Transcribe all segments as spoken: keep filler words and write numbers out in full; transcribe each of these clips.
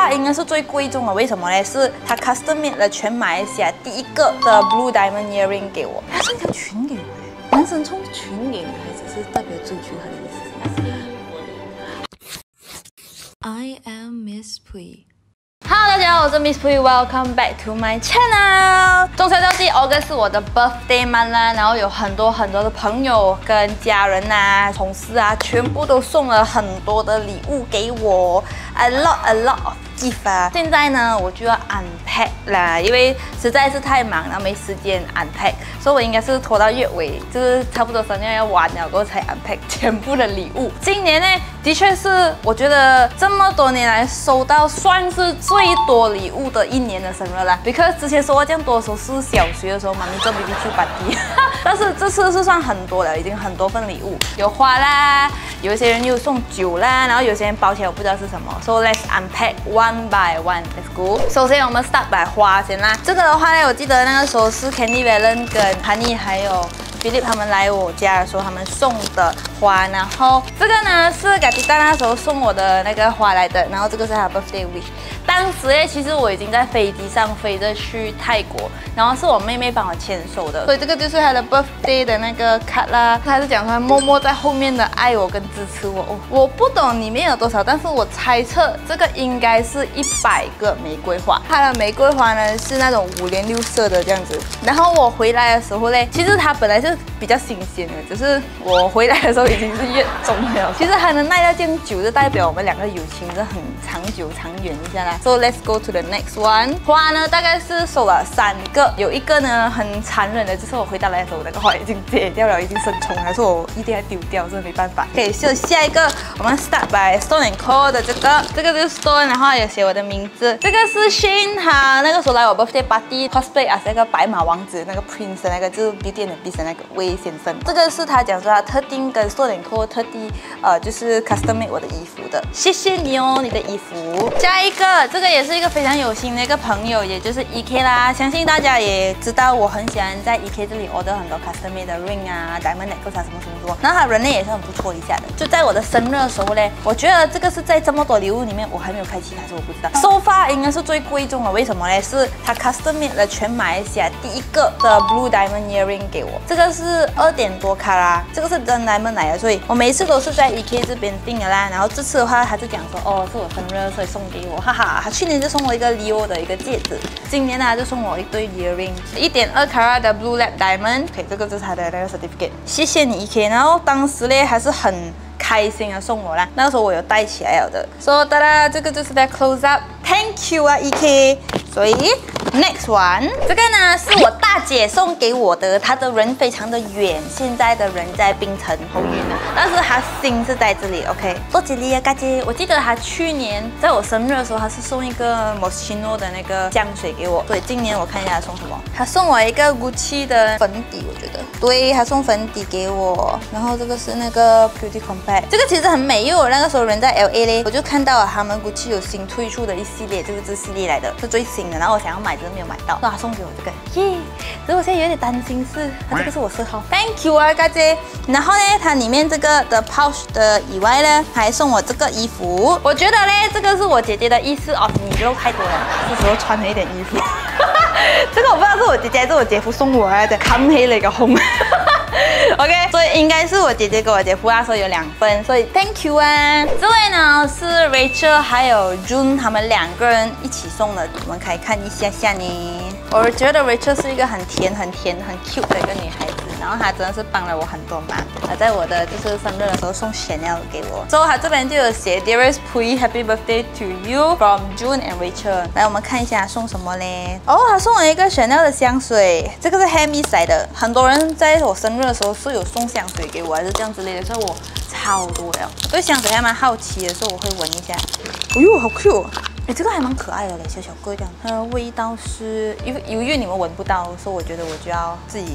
far 应该是最贵重的，为什么呢？是他 custom made 了全马来西亚第一个的 blue diamond earring 给我，他送一条裙给我，男生送裙给女孩子是代表追求他的意思。I am Miss Pui。Hello， 大家好，我是 Miss Pui，Welcome back to my channel。中秋交际 ，August 是我的 birthday month 啦，然后有很多很多的朋友跟家人啊、同事啊，全部都送了很多的礼物给我 ，a lot a lot of gift 啊。现在呢，我就要 unpack 啦，因为实在是太忙了，没时间 unpack， 所以我应该是拖到月尾，就是差不多三月要完了过后才 unpack 全部的礼物。今年呢，的确是我觉得这么多年来收到算是最多礼物的一年的生日啦。because 之前收到这样多的时候是小学的时候，妈咪做 B B Q party， 但是这次是算很多了，已经很多份礼物，有花啦，有一些人又送酒啦，然后有些人包起来我不知道是什么。So let's unpack one by one. Let's go. 首先我们 start by 花先啦。这个的话呢，我记得那个时候是 Candy Valen 跟 Honey 还有 Philip 他们来我家的时候，他们送的花，然后这个呢是嘎迪达那时候送我的那个花来的，然后这个是他的 birthday wish。当时呢，其实我已经在飞机上飞着去泰国，然后是我妹妹帮我签收的，所以这个就是他的 birthday 的那个 card 啦。他是讲他默默在后面的爱我跟支持我。我不懂里面有多少，但是我猜测这个应该是一百个玫瑰花。它的玫瑰花呢是那种五颜六色的这样子。然后我回来的时候呢，其实它本来是比较新鲜的，只是我回来的时候已经是月中了。其实还能耐到这样久，就代表我们两个友情是很长久长远一下啦。So let's go to the next one。花呢大概是收了三个，有一个呢很残忍的，就是我回到来的时候，那个花已经裂掉了，已经生虫了，所以我一定要丢掉，这没办法。OK， 就下一个我们 start by Stone and Co 的这个，这个就是 Stone， 然后有写我的名字。这个是 Shane 他那个时候来我 birthday party cosplay as 那个白马王子那个 Prince 的那个，就是 Beauty and the Beast 的那个威先生。这个是他讲说他特定跟 Stone and Co 特地呃就是 custom made 我的衣服的，谢谢你哦，你的衣服。下一个，这个也是一个非常有心的一个朋友，也就是 E K 啦。相信大家也知道，我很喜欢在 E K 这里 order 很多 custom made 的 ring 啊、diamond necklace 啊什么什么什么。然后他人呢也是很不错一下的。就在我的生日的时候呢，我觉得这个是在这么多礼物里面我还没有开启，还是我不知道。So far 应该是最贵重的，为什么呢？是他 custom made 了全马来西亚第一个的 blue diamond earring 给我。这个是二点多卡拉，这个是真 diamond 来的，所以我每一次都是在 E K 这边订的啦。然后这次的话，他就讲说，哦，是我生日，所以送给我，哈哈。他去年就送我一个 Leo 的一个戒指，今年呢就送我一对 earring， 一点二卡拉的 blue lab diamond。OK， 这个就是他的那个 certificate， 谢谢你 E K。然后当时呢还是很开心的送我啦，那个时候我有戴起来了的。So 哒啦，这个就是在 close up。Thank you 啊 E K。所以 next one， 这个呢是我大姐送给我的，她的人非常的远，现在的人在槟城后院呢，但是她心是在这里。OK， 多吉利啊，嘎姐，我记得她去年在我生日的时候，她是送一个 Moschino 的那个香水给我，所以今年我看一下她送什么，她送我一个 Gucci 的粉底，我觉得，对，她送粉底给我，然后这个是那个 Beauty Compact， 这个其实很美，因为我那个时候人在 L A 嘞，我就看到了他们 Gucci 有新推出的一系列，这个这系列来的，是最新。然后我想要买，只是没有买到，所以他送给我这个，耶！只是我现在有点担心是，它这个是我色号 ，Thank you 啊，嘎姐。然后呢，它里面这个的 pouch 的以外呢，还送我这个衣服。我觉得呢，这个是我姐姐的意思哦，你肉太多了，这时候穿了一点衣服。这个我不知道是我姐姐还是我姐夫送我的，看黑了一个红。OK， 所以应该是我姐姐给我姐夫啊，所以有两份，所以 Thank you 啊。这位呢是 Rachel 还有 June 他们两个人一起送的，我们可以看一下下呢。我觉得 Rachel 是一个很甜、很甜、很 cute 的一个女孩子，然后她真的是帮了我很多忙。她在我的就是生日的时候送 Chanel 给我，之后她这边就有写 Dearest Pui Happy Birthday to you from June and Rachel。来，我们看一下送什么嘞？哦，她送了一个 Chanel 的香水，这个是 Hermes 来的。很多人在我生日的时候是有送香水给我，还是这样之类的，所以我超多了。对香水还蛮好奇的，所以我会闻一下。哎呦，好 cute！ 哎，这个还蛮可爱的嘞，小小个这样。它的味道是，因为由于你们闻不到，所以我觉得我就要自己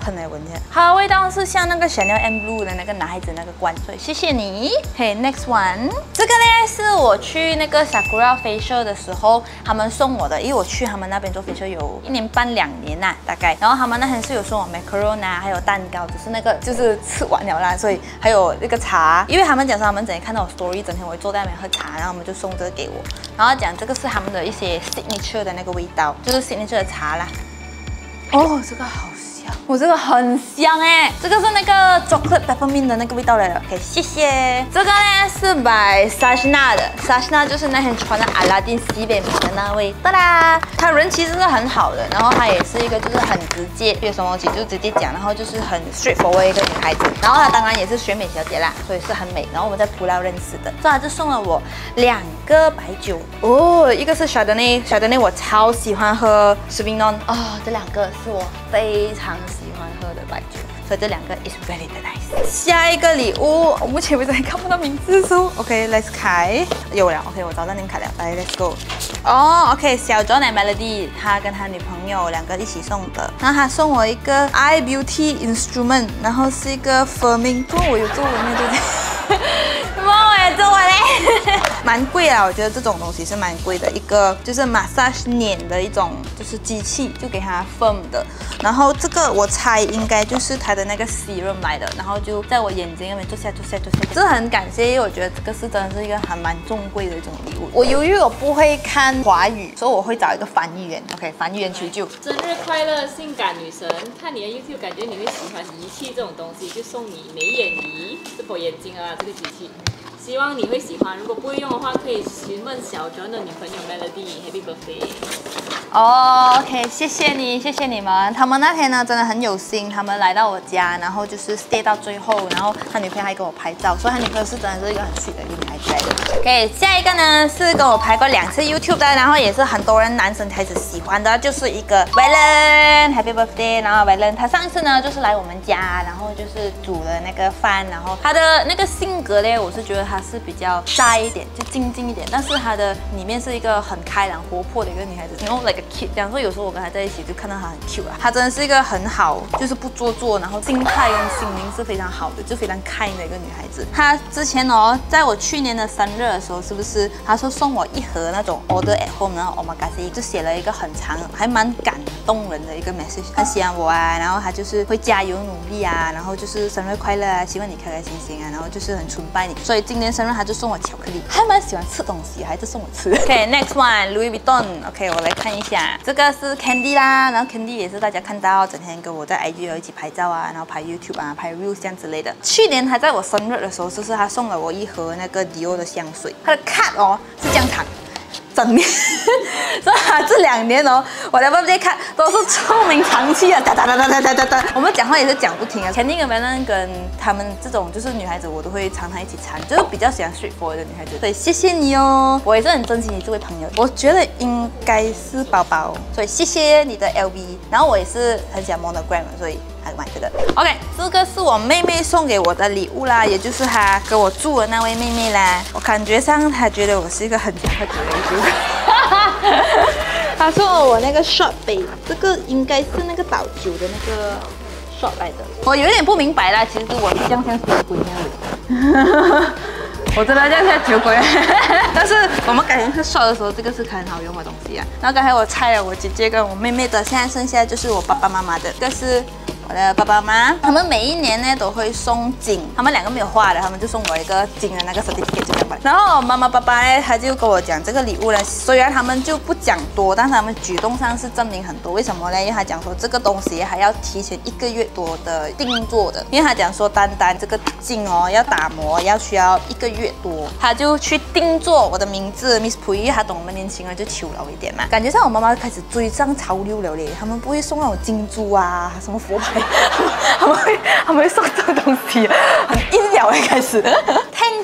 喷来闻一下，它的味道是像那个 Chanel M Blue 的那个男孩子那个罐，所以谢谢你。嘿、okay, ，next one， 这个呢是我去那个 Sakura Facial 的时候他们送我的，因为我去他们那边做 facial 有一年半两年呐、啊，大概。然后他们那天是有送我 macaron 啊，还有蛋糕，只是那个就是吃完了啦，所以还有那个茶，因为他们讲说他们整天看到我 story， 整天我会坐在那边喝茶，然后他们就送这个给我，然后讲这个是他们的一些 signature 的那个味道，就是 signature 的茶啦。哦，这个好香，我、哦、这个很香哎，这个是那个 chocolate peppermint 的那个味道来了。OK， 谢谢。这个呢是 by Sashna 的 ，Sashna 就是那天穿的阿拉丁西北的那位，哒啦。他人其实是很好的，然后他也是一个就是很直接，有什么东西就直接讲，然后就是很 straightforward 一个女孩子。然后她当然也是选美小姐啦，所以是很美。然后我们在普拉认识的，所以他就送了我两个白酒哦，一个是 Chardonnay，Chardonnay 我超喜欢喝 Sauvignon 哦，这两个是我非常喜欢喝的白酒。所以这两个 is very nice。下一个礼物，我目前为止还看不到名字书。OK，let's、okay, 开，有了。OK， 我找到那开了，来 ，let's go。哦 ，OK， 小 John and Melody， 他跟他女朋友两个一起送的。然后他送我一个 Eye Beauty Instrument， 然后是一个 firming。哦，我有做文面对不对？哇，我也做完嘞，蛮贵啊，我觉得这种东西是蛮贵的，一个就是 massage 捻的一种就是机器，就给它 firm 的。然后这个我猜应该就是它的那个 serum 来的，然后就在我眼睛那边做下做下做下。真的很感谢，因为我觉得这个是真的是一个还蛮重贵的一种礼物。我由于我不会看华语，所以我会找一个翻译员 ，OK， 翻译员求救。 生日快乐，性感女神！看你的 YouTube， 感觉你会喜欢仪器这种东西，就送你美眼仪，是否眼睛啊？这个机器。希望你会喜欢，如果不会用的话，可以询问小 John 的女朋友 Melody。Happy birthday！ 哦、oh, ，OK， 谢谢你，谢谢你们。他们那天呢真的很有心，他们来到我家，然后就是 stay 到最后，然后他女朋友还给我拍照，所以他女朋友是真的是一个很 sweet 的一个女孩子来的。OK， 下一个呢是跟我拍过两次 YouTube 的，然后也是很多人男生开始喜欢的，就是一个 Valen，Happy birthday！ 然后 Valen 他上次呢就是来我们家，然后就是煮了那个饭，然后他的那个性格呢，我是觉得他是比较 shy 一点，就静静一点，但是他的里面是一个很开朗活泼的一个女孩子，然后 like cute， 这样说有时候我跟他在一起就看到他很 cute 啊，他真的是一个很好，就是不做作，然后心态跟心灵是非常好的，就非常开的一个女孩子。她之前哦，在我去年的生日的时候，是不是她说送我一盒那种 order at home， 然后 omakase 就写了一个很长，还蛮感动人的一个 message， 很喜欢我啊，然后她就是会加油努力啊，然后就是生日快乐啊，希望你开开心心啊，然后就是很崇拜你，所以今年生日她就送我巧克力，还蛮喜欢吃东西，还是送我吃。OK，next one，Louis Vuitton。OK， 我来看一下。这个是 Candy 啦，然后 Candy 也是大家看到整天跟我在 I G 有一起拍照啊，然后拍 YouTube 啊，拍 Reels 这样之类的。去年他在我生日的时候，就是他送了我一盒那个 Dior 的香水，他的 cut 哦是这样长。整年，所以啊，这两年哦，我的 birthday card 都是臭名长期啊，哒哒哒哒哒哒哒哒。我们讲话也是讲不停啊。Candy 跟 Valen 跟他们这种就是女孩子，我都会常常一起缠，就是比较喜欢 straightforward 的女孩子。所以谢谢你哦，我也是很珍惜你这位朋友。我觉得应该是包包，所以谢谢你的 L V。然后我也是很喜欢 monogram， 所以还买这个。OK， 这个是我妹妹送给我的礼物啦，也就是她跟我住的那位妹妹啦。我感觉上她觉得我是一个很讲喝酒的一个。他送了我那个 shot 杯，这个应该是那个倒酒的那个 shot 来的。我有点不明白啦，其实我是这样像酒鬼那样的。我真的这样像酒鬼，但是我们改成是 shot 的时候，这个是很好用的东西啊。然后刚才我拆了我姐姐跟我妹妹的，现在剩下就是我爸爸妈妈的，这个是我的爸爸妈妈，他们每一年呢都会送金，他们两个没有花的，他们就送我一个金的那个 certificate 就这样吧。然后妈妈爸爸呢，他就跟我讲这个礼物呢，虽然他们就不讲多，但是他们举动上是证明很多。为什么呢？因为他讲说这个东西还要提前一个月多的定做的，因为他讲说单单这个金哦要打磨要需要一个月多，他就去定做我的名字 Miss Pui， 他懂我们年轻人就求饶一点嘛。感觉上我妈妈开始追上潮流了嘞，他们不会送那种金珠啊什么佛牌。他们会他们会送这个东西，很阴了哎，开始。Thank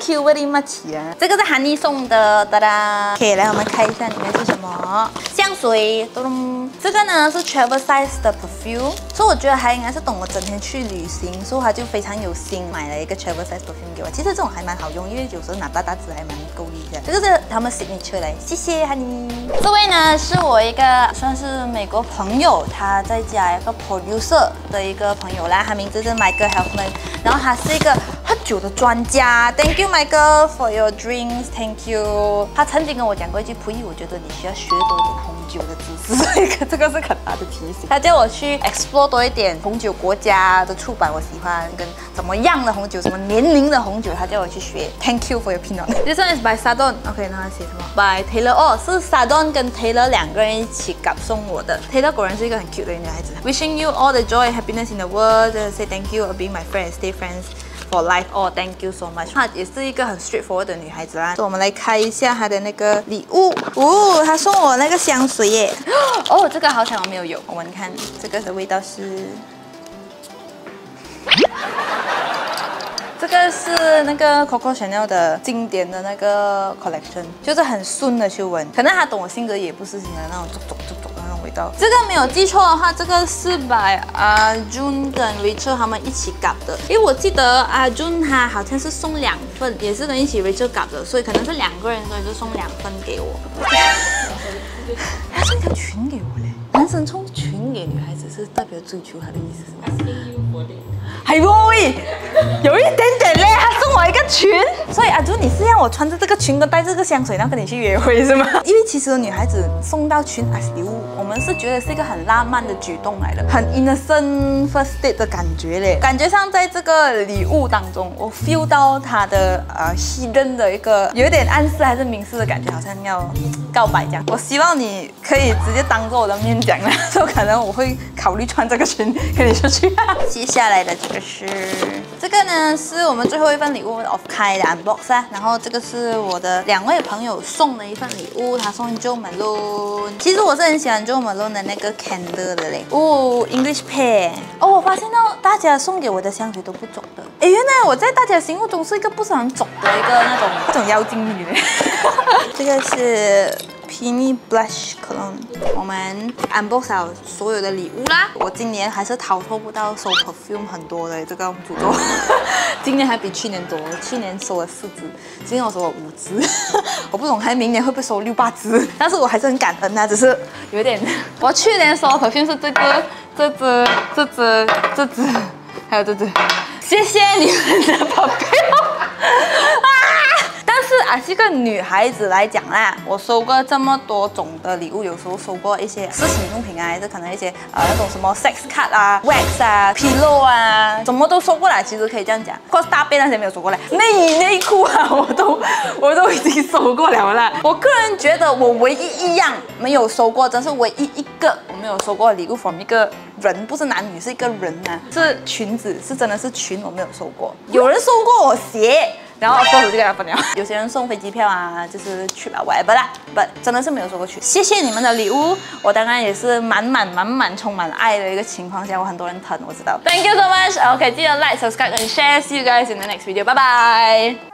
Thank you very much 啊！这个是韩妮送的，哒哒。OK， 来我们看一下里面是什么香水。咚咚，这个呢是 travel size 的 perfume， 所以我觉得他应该是懂我整天去旅行，所以他就非常有心买了一个 travel size perfume 给我。其实这种还蛮好用，因为有时候拿大大支还蛮够力的。这个是他们 signature 来，谢谢韩妮。这位呢是我一个算是美国朋友，他在家一个 producer 的一个朋友啦，他名字是 Michael Helfman， 然后他是一个喝酒的专家。Thank you Michael for your drinks, thank you。他曾经跟我讲过一句，溥仪，我觉得你需要学多一点红酒的知识，所以这个是很大的提醒。他叫我去 explore 多一点红酒国家的出版，我喜欢跟怎么样的红酒，什么年龄的红酒，他叫我去学。Thank you for your Pinot。This one is by Sardon。OK， 那他写什么 ？By Taylor。哦，是 Sardon 跟 Taylor 两个人一起夾送我的。Taylor 果然是一个很 cute 的女孩子。Wishing you all the joy and happiness in the world. Say thank you for being my friend. Stay friends for life. Oh, thank you so much. 她也是一个很 straightforward 的女孩子啦。所以我们来开一下她的那个礼物。哦，她送我那个香水耶。哦，这个好像我没有有。我们看这个的味道是。这个是那个 Coco Chanel 的经典的那个 collection， 就是很顺的去闻。可能他懂我性格，也不是喜欢那种走走走走的那种味道。这个没有记错的话，这个是by 阿 Jun 跟 Rachel 他们一起搞的。因为我记得阿 Jun 他好像是送两份，也是跟一起 Rachel 搞的，所以可能是两个人，所以就送两份给我。他送条裙给我嘞！男生送裙给女孩子是代表追求他的意思是吗？係喎喂，有一點點咧，他送我一個裙，所以阿朱，你是讓我穿着這個裙跟帶這個香水，然後跟你去約會是嗎？因為其實女孩子送到裙 as 禮物，我們是覺得是一個很浪漫的舉動來的，很 innocent first date 的感覺咧。感覺上在這個禮物當中，我 feel 到他的呃hidden的一個有點暗示還是明示的感覺，好像要告白這樣。我希望你可以直接當着我的面講啦，所以可能我會考慮穿這個裙跟你出去。接下來的這個是這個呢，是我們最後一份禮物 of Kai 的 unbox 啊。然後這個是我的兩位朋友送的一份禮物，他送 Jo Malone。其實我是很喜歡 Jo Malone 的那個 candle 的嘞。哦 ，English Pear。哦，我發現到大家送給我的香水都不走的。誒，原來我在大家心目中是一個不是很走的一個那種那種妖精女嘞。這個是 Penny Blush Cologne， 我們 unbox 了所有的禮物啦。我今年還是逃脫不到收 perfume 很多的這個詛咒，今年還比去年多，去年收了四支，今年我收了五支，我不懂還明年會不會收六八支，但是我還是很感恩啊，只是有點，我去年收 perfume 是這個、這支、這支、這支，還有這支，謝謝你們的 perfume。但是啊，是個女孩子來講啦，我收過這麼多種的禮物，有時候收過一些私情用品啊，還是可能一些呃那種什麼 sex card 啊、wax 啊、pillow 啊，什麼都收過來。其實可以這樣講 ，cos 大便那些沒有收過來，內衣內褲啊，我都我都已經收過了啦。我個人覺得我唯一一樣沒有收過，真是唯一一個我沒有收過的禮物 from 一個人，不是男女，是一個人啊，是裙子，是真的是裙，我沒有收過。有人收過我鞋。然後收拾就給他分了。有些人送飛機票啊，就是去吧 whatever 啦，不真的是沒有收過去。謝謝你們的禮物，我當然也是滿滿滿滿充滿愛的一個情況下，我很多人疼，我知道。Thank you so much. OK， 記得 like、subscribe and share. See you guys in the next video. Bye bye.